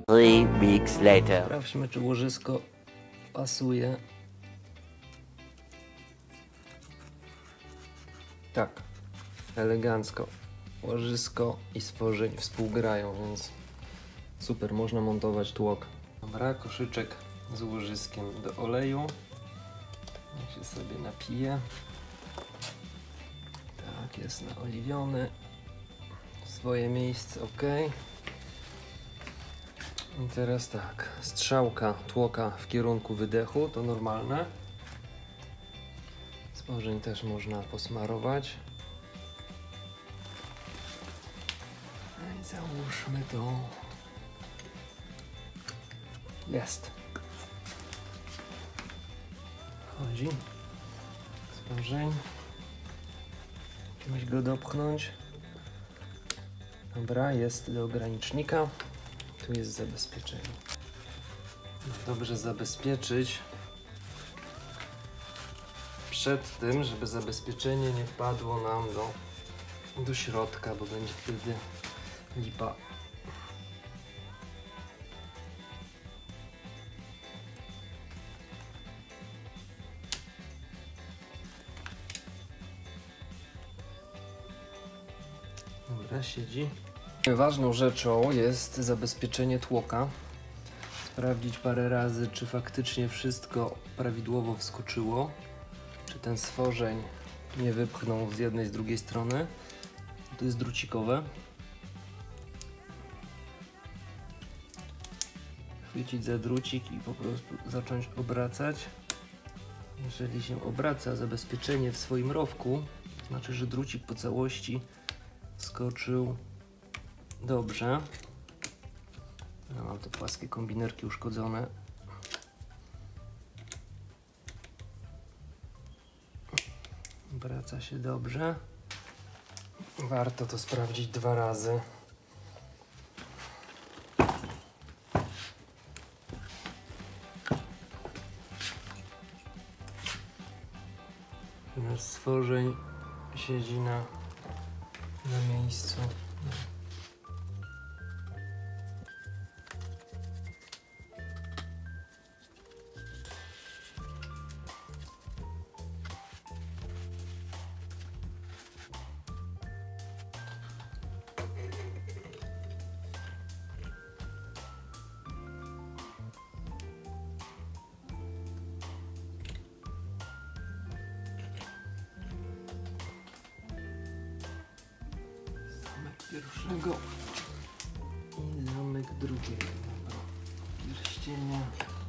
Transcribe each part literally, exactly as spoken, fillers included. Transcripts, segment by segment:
Three weeks later. Sprawdźmy, czy łożysko pasuje. Tak, elegancko. Łożysko i stworzeń współgrają, więc super, można montować tłok. Dobra, koszyczek z łożyskiem do oleju. Niech się sobie napije. Tak, jest naoliwiony. Swoje miejsce, ok. I teraz tak, strzałka tłoka w kierunku wydechu, to normalne. Stworzeń też można posmarować. No i załóżmy to. Jest. Chodzi. Stworzeń. Musimy go dopchnąć. Dobra, jest do ogranicznika. Tu jest zabezpieczenie. Dobrze zabezpieczyć przed tym, żeby zabezpieczenie nie wpadło nam do, do środka, bo będzie wtedy lipa. Dobra, siedzi. Ważną rzeczą jest zabezpieczenie tłoka. Sprawdzić parę razy, czy faktycznie wszystko prawidłowo wskoczyło. Czy ten stworzeń nie wypchnął z jednej, z drugiej strony. To jest drucikowe. Chwycić za drucik i po prostu zacząć obracać. Jeżeli się obraca zabezpieczenie w swoim rowku, to znaczy, że drucik po całości skoczył dobrze. Ja mam te płaskie kombinerki uszkodzone. Obraca się dobrze. Warto to sprawdzić dwa razy. Nasz stworzeń siedzi na, na miejscu. Pierwszego i zamek drugiego. Pierścienia.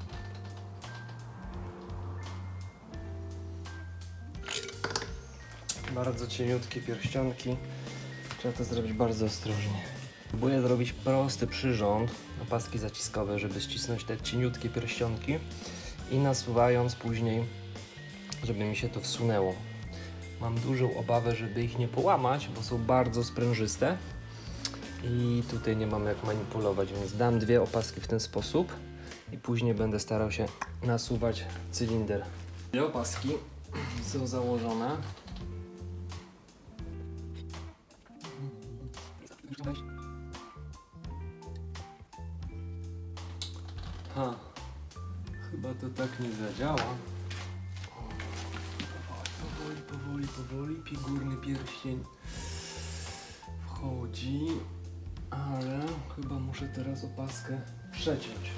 Bardzo cieniutkie pierścionki. Trzeba to zrobić bardzo ostrożnie. Próbuję zrobić prosty przyrząd na paski zaciskowe, żeby ścisnąć te cieniutkie pierścionki i nasuwając później, żeby mi się to wsunęło. Mam dużą obawę, żeby ich nie połamać, bo są bardzo sprężyste i tutaj nie mam jak manipulować, więc dam dwie opaski w ten sposób i później będę starał się nasuwać cylinder. Dwie opaski są założone. Ha, chyba to tak nie zadziała. Powoli, powoli, powoli, figurny pierścień wchodzi, ale chyba muszę teraz opaskę przeciąć.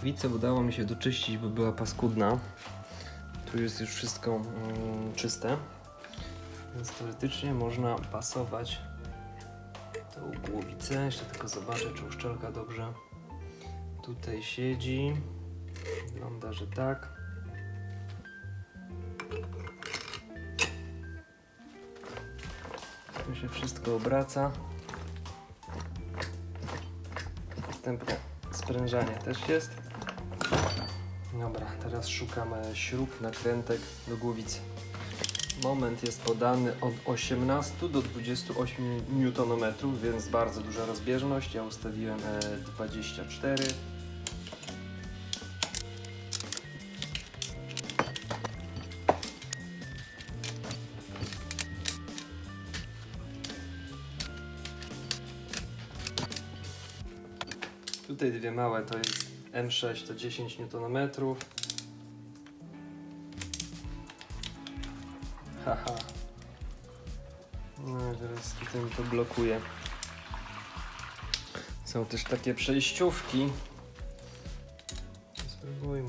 Pachwicę udało mi się doczyścić, bo była paskudna. Tu jest już wszystko mm, czyste, więc teoretycznie można pasować tą głowicę. Jeszcze tylko zobaczę, czy uszczelka dobrze tutaj siedzi. Wygląda, że tak. Tu się wszystko obraca. Następne sprężanie też jest. Dobra, teraz szukamy śrub, nakrętek do głowicy. Moment jest podany od osiemnastu do dwudziestu ośmiu niutonometrów, więc bardzo duża rozbieżność. Ja ustawiłem dwadzieścia cztery. Tutaj dwie małe to jest M sześć, to dziesięć niutonometrów. Haha. No i teraz tutaj mi to blokuje. Są też takie przejściówki. Spróbujmy.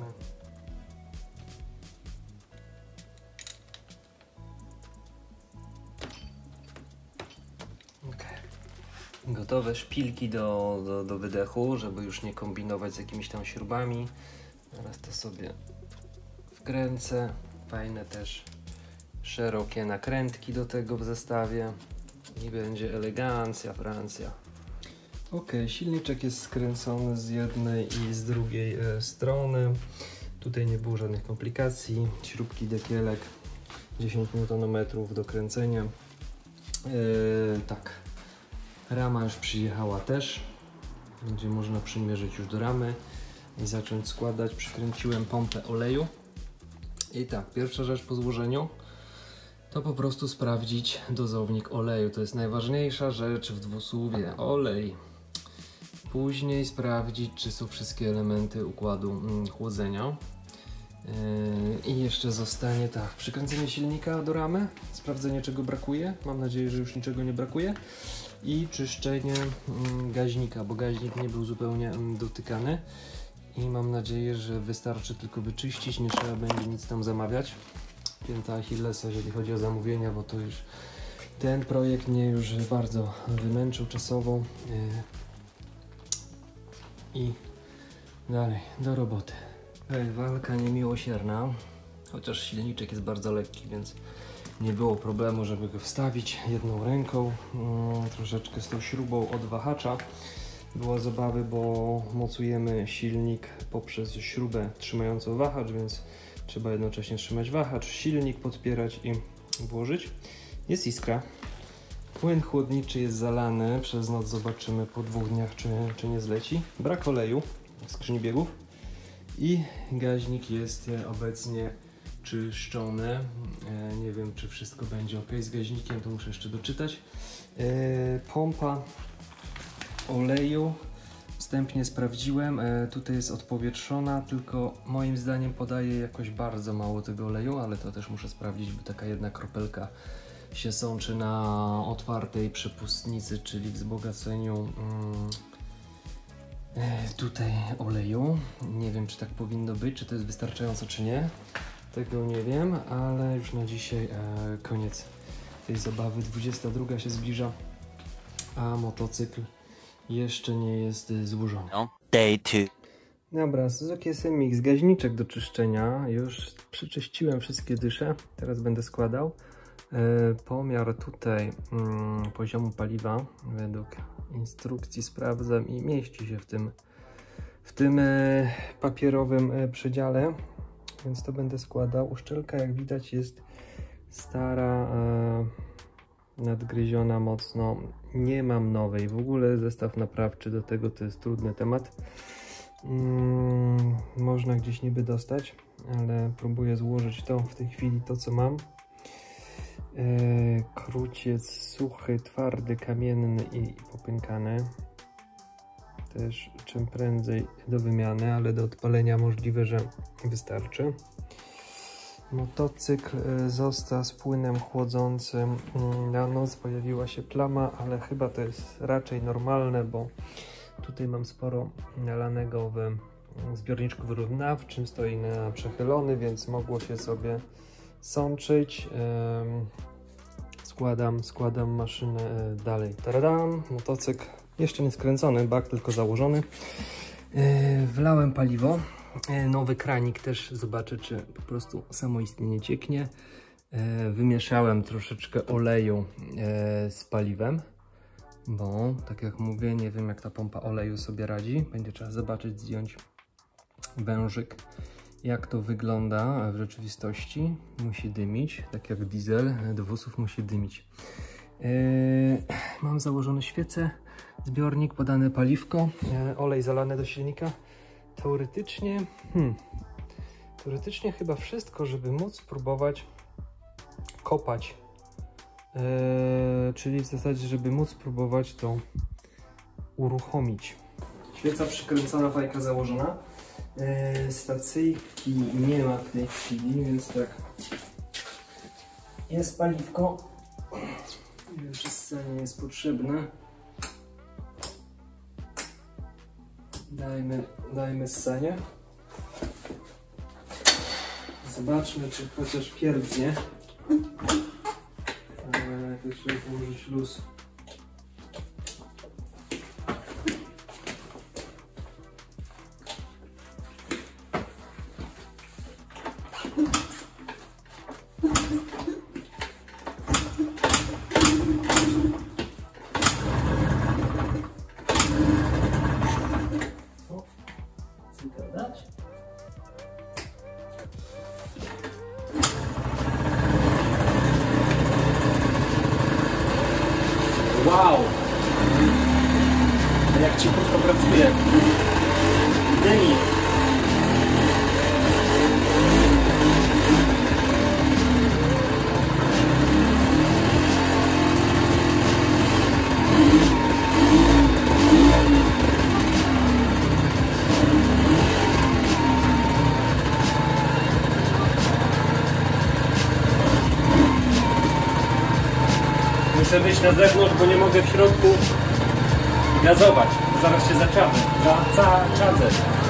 Gotowe szpilki do, do, do wydechu, żeby już nie kombinować z jakimiś tam śrubami. Teraz to sobie wkręcę. Fajne też szerokie nakrętki do tego w zestawie i będzie elegancja, Francja. Ok, silniczek jest skręcony z jednej i z drugiej e, strony. Tutaj nie było żadnych komplikacji. Śrubki, dekielek, dziesięć niutonometrów do kręcenia. E, tak. Rama już przyjechała też, będzie można przymierzyć już do ramy i zacząć składać. Przykręciłem pompę oleju i tak, pierwsza rzecz po złożeniu to po prostu sprawdzić dozownik oleju. To jest najważniejsza rzecz w dwusuwie, olej. Później sprawdzić, czy są wszystkie elementy układu mm, chłodzenia. Yy, I jeszcze zostanie tak, przykręcenie silnika do ramy, sprawdzenie czego brakuje, mam nadzieję, że już niczego nie brakuje. I czyszczenie mm, gaźnika, bo gaźnik nie był zupełnie mm, dotykany i mam nadzieję, że wystarczy tylko wyczyścić, nie trzeba będzie nic tam zamawiać. Pięta Achillesa, jeżeli chodzi o zamówienia, bo to już ten projekt mnie już bardzo wymęczył czasowo. Yy. I dalej, do roboty. Ej, walka niemiłosierna, chociaż silniczek jest bardzo lekki, więc nie było problemu, żeby go wstawić jedną ręką. Hmm, troszeczkę z tą śrubą od wahacza było zabawy, bo mocujemy silnik poprzez śrubę trzymającą wahacz, więc trzeba jednocześnie trzymać wahacz, silnik podpierać i włożyć. Jest iskra. Płyn chłodniczy jest zalany, przez noc zobaczymy po dwóch dniach, czy, czy nie zleci. Brak oleju w skrzyni biegów i gaźnik jest obecnie czyszczony. E, nie wiem, czy wszystko będzie ok z gaźnikiem, to muszę jeszcze doczytać. E, pompa oleju wstępnie sprawdziłem, e, tutaj jest odpowietrzona, tylko moim zdaniem podaje jakoś bardzo mało tego oleju, ale to też muszę sprawdzić, bo taka jedna kropelka się sączy na otwartej przepustnicy, czyli wzbogaceniu mm, e, tutaj oleju. Nie wiem, czy tak powinno być, czy to jest wystarczająco, czy nie. Tego nie wiem, ale już na dzisiaj e, koniec tej zabawy. dwudziesta druga się zbliża, a motocykl jeszcze nie jest złożony. Day two. Dobra, Suzuki S M X, gaźniczek do czyszczenia. Już przeczyściłem wszystkie dysze, teraz będę składał. E, pomiar tutaj mm, poziomu paliwa według instrukcji sprawdzam i mieści się w tym, w tym e, papierowym e, przedziale. Więc to będę składał. Uszczelka, jak widać, jest stara, e, nadgryziona mocno. Nie mam nowej. W ogóle zestaw naprawczy do tego to jest trudny temat. Mm, można gdzieś niby dostać, ale próbuję złożyć to w tej chwili, to co mam. E, kruciec suchy, twardy, kamienny i popękany. Też czym prędzej do wymiany, ale do odpalenia możliwe, że wystarczy. Motocykl został z płynem chłodzącym. Na noc pojawiła się plama, ale chyba to jest raczej normalne, bo tutaj mam sporo nalanego w zbiorniczku wyrównawczym, stoi na przechylony, więc mogło się sobie sączyć. Składam, składam maszynę dalej. Taradam, motocykl jeszcze nie skręcony, bak tylko założony. Wlałem paliwo. Nowy kranik też zobaczę, czy po prostu samoistnie nie cieknie. Wymieszałem troszeczkę oleju z paliwem, bo tak jak mówię, nie wiem jak ta pompa oleju sobie radzi. Będzie trzeba zobaczyć, zdjąć wężyk, jak to wygląda w rzeczywistości. Musi dymić, tak jak diesel do wózków musi dymić. Mam założone świece, zbiornik, podane paliwko, olej zalany do silnika. Teoretycznie, hmm, teoretycznie chyba wszystko, żeby móc spróbować kopać, yy, czyli w zasadzie, żeby móc spróbować to uruchomić. Świeca przykręcona, fajka założona. Yy, stacyjki nie ma w tej chwili, więc tak, jest paliwko, nie wiem, czy scenie jest potrzebne. Dajmy, dajmy scenie. Zobaczmy, czy chociaż pierdznie. Ale to trzeba położyć luz. Wow! Jak cichutko pracuje. Dymi. Muszę wyjść na zewnątrz, bo nie mogę w środku gazować. Zaraz się zaczamy. Za, za czadzę.